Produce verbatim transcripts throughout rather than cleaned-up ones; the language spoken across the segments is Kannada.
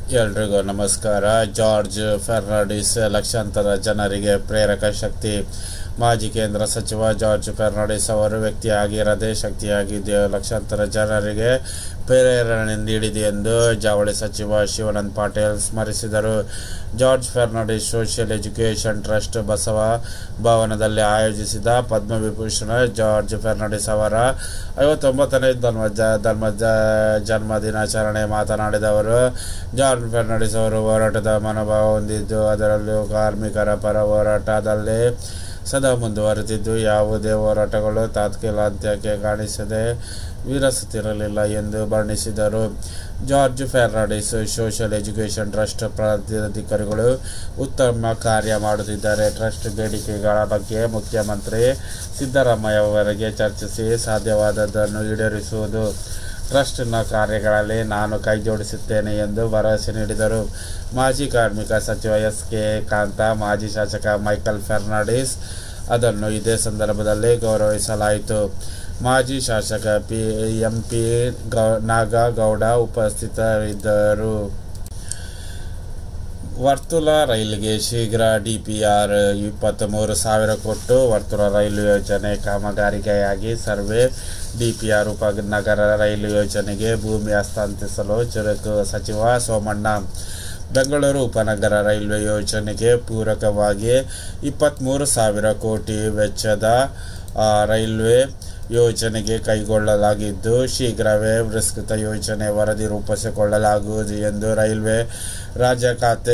ಎಲ್ರಿಗೂ ನಮಸ್ಕಾರ. ಜಾರ್ಜ್ ಫೆರ್ನಾಂಡಿಸ್ ಲಕ್ಷಾಂತರ ಜನರಿಗೆ ಪ್ರೇರಕ ಶಕ್ತಿ. ಮಾಜಿ ಕೇಂದ್ರ ಸಚಿವ ಜಾರ್ಜ್ ಫೆರ್ನಾಂಡಿಸ್ ಅವರು ವ್ಯಕ್ತಿಯಾಗಿರದೆ ಶಕ್ತಿಯಾಗಿದ್ದು ಲಕ್ಷಾಂತರ ಜನರಿಗೆ ಪ್ರೇರಣೆ ನೀಡಿದೆ ಎಂದು ಜವಳಿ ಸಚಿವ ಶಿವಾನಂದ ಪಾಟೀಲ್ ಸ್ಮರಿಸಿದರು. George Fernandes social education trust Basava ಭವನದಲ್ಲಿ ಆಯೋಜಿಸಿದ ಪದ್ಮವಿಭೂಷಣ ಜಾರ್ಜ್ ಫೆರ್ನಾಂಡಿಸ್ ಅವರ ಐವತ್ತೊಂಬತ್ತನೇ ಧರ್ಮ ಧರ್ಮ ಜನ್ಮ ದಿನಾಚರಣೆ ಮಾತನಾಡಿದ ಅವರು, ಜಾರ್ಜ್ ಫೆರ್ನಾಂಡಿಸ್ ಅವರು ಹೋರಾಟದ ಮನೋಭಾವ ಹೊಂದಿದ್ದು, ಅದರಲ್ಲೂ ಕಾರ್ಮಿಕರ ಪರ ಹೋರಾಟದಲ್ಲಿ ಸದಾ ಮುಂದುವರೆದಿದ್ದು, ಯಾವುದೇ ಹೋರಾಟಗಳು ತಾತ್ಕಾಲಿಕ ಅಂತ್ಯಕ್ಕೆ ಕಾಣಿಸದೆ ವಿರಸುತ್ತಿರಲಿಲ್ಲ ಎಂದು ಬಣ್ಣಿಸಿದರು. George Fernandes social education trust ಪದಾಧಿಕಾರಿಗಳು ಉತ್ತಮ ಕಾರ್ಯ ಮಾಡುತ್ತಿದ್ದಾರೆ. ಟ್ರಸ್ಟ್ ಬೇಡಿಕೆಗಳ ಬಗ್ಗೆ ಮುಖ್ಯಮಂತ್ರಿ ಸಿದ್ದರಾಮಯ್ಯ ಅವರಿಗೆ ಚರ್ಚಿಸಿ ಸಾಧ್ಯವಾದದ್ದನ್ನು ಈಡೇರಿಸುವುದು ಟ್ರಸ್ಟ್ನ ಕಾರ್ಯಗಳಲ್ಲಿ ನಾನು ಕೈಜೋಡಿಸುತ್ತೇನೆ ಎಂದು ಭರವಸೆ ನೀಡಿದರು. ಮಾಜಿ ಕಾರ್ಮಿಕ ಸಚಿವ ಎಸ್ ಕೆ ಕಾಂತ, ಮಾಜಿ ಶಾಸಕ ಮೈಕಲ್ ಫೆರ್ನಾಂಡಿಸ್ ಅದನ್ನು ಇದೇ ಸಂದರ್ಭದಲ್ಲಿ ಗೌರವಿಸಲಾಯಿತು. ಮಾಜಿ ಶಾಸಕ ಪಿ ಎಂ ಪಿ ನಾಗಗೌಡ ಉಪಸ್ಥಿತರಿದ್ದರು. ವರ್ತುಲ ರೈಲಿಗೆ ಶೀಘ್ರ ಡಿಪಿಆರ್ ಇಪ್ಪತ್ತ್ಮೂರು ಸಾವಿರ ಕೊಟ್ಟು ವರ್ತುಲ ರೈಲು ಯೋಜನೆ ಕಾಮಗಾರಿಕೆಯಾಗಿ ಸರ್ವೆ ಡಿಪಿಆರ್ ಉಪನಗರ ರೈಲು ಯೋಜನೆಗೆ ಭೂಮಿ ಹಸ್ತಾಂತರಿಸಲು ಚುರುಕು. ಸಚಿವ ಸೋಮಣ್ಣ, ಬೆಂಗಳೂರು ಉಪನಗರ ರೈಲ್ವೆ ಯೋಜನೆಗೆ ಪೂರಕವಾಗಿ ಇಪ್ಪತ್ತ್ಮೂರು ಸಾವಿರ ಕೋಟಿ ವೆಚ್ಚದ ರೈಲ್ವೆ ಯೋಜನೆಗೆ ಕೈಗೊಳ್ಳಲಾಗಿದ್ದು, ಶೀಘ್ರವೇ ವಿಸ್ತೃತ ಯೋಜನೆ ವರದಿ ರೂಪಿಸಿಕೊಳ್ಳಲಾಗುವುದು ಎಂದು ರೈಲ್ವೆ ರಾಜ್ಯ ಖಾತೆ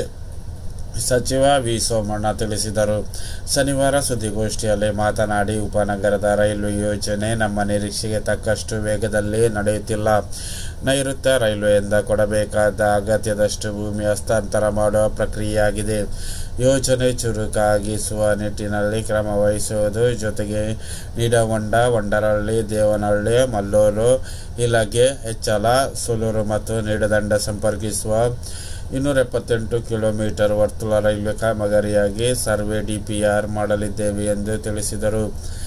ಸಚಿವ ವಿ ಸೋಮಣ್ಣ ತಿಳಿಸಿದರು. ಶನಿವಾರ ಸುದ್ದಿಗೋಷ್ಠಿಯಲ್ಲಿ ಮಾತನಾಡಿ, ಉಪನಗರದ ರೈಲ್ವೆ ಯೋಜನೆ ನಮ್ಮ ನಿರೀಕ್ಷೆಗೆ ತಕ್ಕಷ್ಟು ವೇಗದಲ್ಲಿ ನಡೆಯುತ್ತಿಲ್ಲ. ನೈಋತ್ಯ ರೈಲ್ವೆಯಿಂದ ಕೊಡಬೇಕಾದ ಅಗತ್ಯದಷ್ಟು ಭೂಮಿ ಹಸ್ತಾಂತರ ಮಾಡುವ ಪ್ರಕ್ರಿಯೆಯಾಗಿದೆ. ಯೋಜನೆ ಚುರುಕಾಗಿಸುವ ನಿಟ್ಟಿನಲ್ಲಿ ಕ್ರಮ ವಹಿಸುವುದು ಜೊತೆಗೆ ನಿಡಹೊಂಡ, ವಂಡರಹಳ್ಳಿ, ದೇವನಹಳ್ಳಿ, ಮಲ್ಲೂರು, ಇಲಗೆ, ಹೆಚ್ಚಲ, ಸೂಲೂರು ಮತ್ತು ನಿಡದಂಡ ಸಂಪರ್ಕಿಸುವ ಇನ್ನೂರ ಎಪ್ಪತ್ತೆಂಟು ಕಿಲೋಮೀಟರ್ ವರ್ತುಲ ರೈಲ್ವೆ ಕಾಮಗಾರಿಯಾಗಿ ಸರ್ವೆ ಡಿಪಿಆರ್ ಮಾಡಲಿದ್ದೇವೆ ಎಂದು ತಿಳಿಸಿದರು.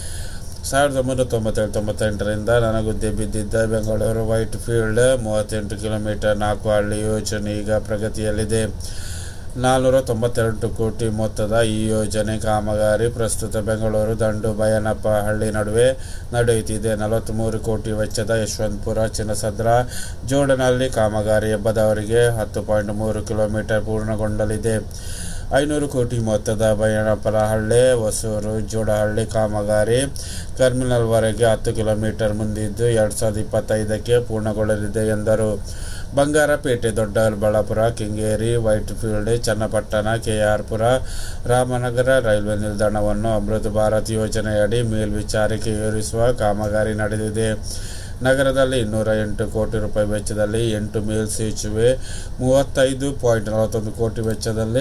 ಸಾವಿರದ ಒಂಬೈನೂರ ತೊಂಬತ್ತೇಳು ತೊಂಬತ್ತೆಂಟರಿಂದ ನನಗುದ್ದೆ ಬಿದ್ದಿದ್ದ ಬೆಂಗಳೂರು ವೈಟ್ ಫೀಲ್ಡ್ ಮೂವತ್ತೆಂಟು ಕಿಲೋಮೀಟರ್ ನಾಲ್ಕು ಹಳ್ಳಿ ಯೋಜನೆ ಈಗ ಪ್ರಗತಿಯಲ್ಲಿದೆ. ನಾಲ್ನೂರ ತೊಂಬತ್ತೆರಡು ಕೋಟಿ ಮೊತ್ತದ ಈ ಯೋಜನೆ ಕಾಮಗಾರಿ ಪ್ರಸ್ತುತ ಬೆಂಗಳೂರು ದಂಡು ಬಯನಪ್ಪ ಹಳ್ಳಿ ನಡುವೆ ನಡೆಯುತ್ತಿದೆ. ನಲವತ್ತ್ಮೂರು ಕೋಟಿ ವೆಚ್ಚದ ಯಶವಂತಪುರ ಚಿನ್ನಸಂದ್ರ ಜೋಡನಹಳ್ಳಿ ಕಾಮಗಾರಿ ಹಬ್ಬದವರೆಗೆ ಹತ್ತು ಪಾಯಿಂಟ್ ಮೂರು ಕಿಲೋಮೀಟರ್ ಪೂರ್ಣಗೊಂಡಲಿದೆ. ಐನೂರು ಕೋಟಿ ಮೊತ್ತದ ಬಯನಪ್ಪನಹಳ್ಳಿ ಹೊಸೂರು ಜೋಡಹಳ್ಳಿ ಕಾಮಗಾರಿ ಟರ್ಮಿನಲ್ವರೆಗೆ ಹತ್ತು ಕಿಲೋಮೀಟರ್ ಮುಂದಿದ್ದು ಎರಡು ಸಾವಿರದ ಇಪ್ಪತ್ತೈದಕ್ಕೆ ಪೂರ್ಣಗೊಳ್ಳಲಿದೆ ಎಂದರು. Bangarapete, Doddaballapur, Kengeri, Whitefield, Channapatna, KR Puram, Ramanagara railway ನಿಲ್ದಾಣವನ್ನು ಅಮೃತ್ ಭಾರತ್ ಯೋಜನೆಯಡಿ ಮೇಲ್ವಿಚಾರಕ್ಕೆ ಏರಿಸುವ ಕಾಮಗಾರಿ ನಡೆದಿದೆ. ನಗರದಲ್ಲಿ ಇನ್ನೂರ ಎಂಟು ಕೋಟಿ ರೂಪಾಯಿ ವೆಚ್ಚದಲ್ಲಿ ಎಂಟು ಮೇಲ್ ಸೇತುವೆ, ಮೂವತ್ತೈದು ಪಾಯಿಂಟ್ ನಲವತ್ತೊಂದು ಕೋಟಿ ವೆಚ್ಚದಲ್ಲಿ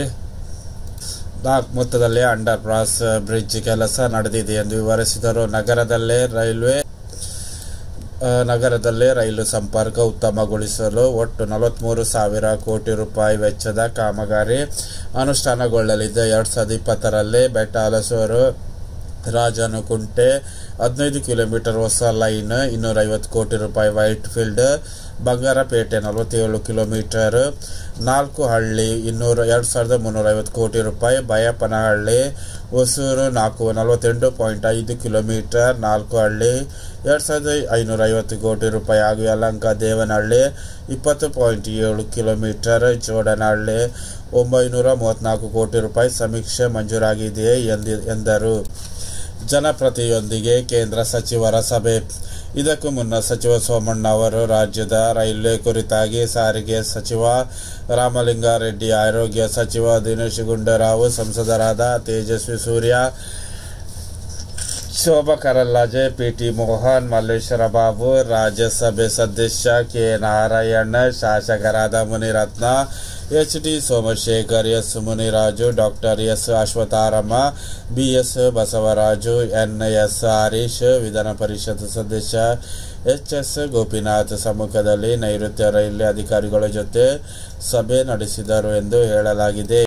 ನಾಲ್ಕು ಮೊತ್ತದಲ್ಲಿ ಅಂಡರ್ ಪಾಸ್ ಬ್ರಿಡ್ಜ್ ಕೆಲಸ ನಡೆದಿದೆ ಎಂದು ವಿವರಿಸಿದರು. ನಗರದಲ್ಲೇ ರೈಲ್ವೆ ನಗರದಲ್ಲೇ ರೈಲು ಸಂಪರ್ಕ ಉತ್ತಮಗೊಳಿಸಲು ಒಟ್ಟು ನಲವತ್ತ್ಮೂರು ಸಾವಿರ ಕೋಟಿ ರೂಪಾಯಿ ವೆಚ್ಚದ ಕಾಮಗಾರಿ ಅನುಷ್ಠಾನಗೊಳ್ಳಲಿದೆ. ಎರಡು ಸಾವಿರದ ಇಪ್ಪತ್ತರಲ್ಲಿ ಬೆಟ್ಟಹಲಸೂರು ರಾಜನಕುಂಟೆ ಹದಿನೈದು ಕಿಲೋಮೀಟರ್ ಹೊಸ ಲೈನ್, ಇನ್ನೂರೈವತ್ತು ಕೋಟಿ ರೂಪಾಯಿ ವೈಟ್ ಫೀಲ್ಡ್, ಬಂಗಾರಪೇಟೆ ನಲವತ್ತೇಳು ಕಿಲೋಮೀಟರ್ ನಾಲ್ಕು ಹಳ್ಳಿ ಇನ್ನೂರ ಎರಡು ಸಾವಿರದ ಮುನ್ನೂರೈವತ್ತು ಕೋಟಿ ರೂಪಾಯಿ, ಬಯಪ್ಪನಹಳ್ಳಿ ಹೊಸೂರು ನಾಲ್ಕು ನಲವತ್ತೆಂಟು ಪಾಯಿಂಟ್ ಐದು ಕಿಲೋಮೀಟರ್ ನಾಲ್ಕು ಹಳ್ಳಿ ಎರಡು ಸಾವಿರದ ಐನೂರ ಐವತ್ತು ಕೋಟಿ ರೂಪಾಯಿ ಹಾಗೂ ಯಲಹಂಕ ದೇವನಹಳ್ಳಿ ಇಪ್ಪತ್ತು ಪಾಯಿಂಟ್ ಏಳು ಕಿಲೋಮೀಟರ್ ಜೋಡನಹಳ್ಳಿ ಒಂಬೈನೂರ ಮೂವತ್ತ್ನಾಲ್ಕು ಕೋಟಿ ರೂಪಾಯಿ ಸಮೀಕ್ಷೆ ಮಂಜೂರಾಗಿದೆ ಎಂದರು. ಜನಪ್ರತಿನಿಧಿಯೊಂದಿಗೆ ಕೇಂದ್ರ ಸಚಿವರ ಸಭೆ. ಇದಕ್ಕೂ ಮುನ್ನ ಸಚಿವ ಸೋಮಣ್ಣ ಅವರು ರಾಜ್ಯದ ರೈಲ್ವೆ ಕುರಿತಾಗಿ ಸಾರಿಗೆ ಸಚಿವ ರಾಮಲಿಂಗಾರೆಡ್ಡಿ, ಆರೋಗ್ಯ ಸಚಿವ ದಿನೇಶ್ ಗುಂಡೂರಾವ್, ಸಂಸದರಾದ ತೇಜಸ್ವಿ ಸೂರ್ಯ, ಶೋಭಾ ಕರಂದ್ಲಾಜೆ, ಪಿ ಟಿ ಮೋಹನ್, ಮಲ್ಲೇಶ್ವರ ಬಾಬು, ರಾಜ್ಯಸಭೆ ಸದಸ್ಯ ಕೆ ನಾರಾಯಣ್, ಶಾಸಕರಾದ Munirathna, H D Somashekar, S Muniraju, doctor S Ashwatharama, B S Basavaraju, N S Harish, Vidhana Parishat ಸದಸ್ಯ ಎಚ್ ಎಸ್ ಗೋಪಿನಾಥ್ ಸಮ್ಮುಖದಲ್ಲಿ ನೈಋತ್ಯ ರೈಲ್ವೆ ಅಧಿಕಾರಿಗಳ ಜೊತೆ ಸಭೆ ನಡೆಸಿದರು ಎಂದು ಹೇಳಲಾಗಿದೆ.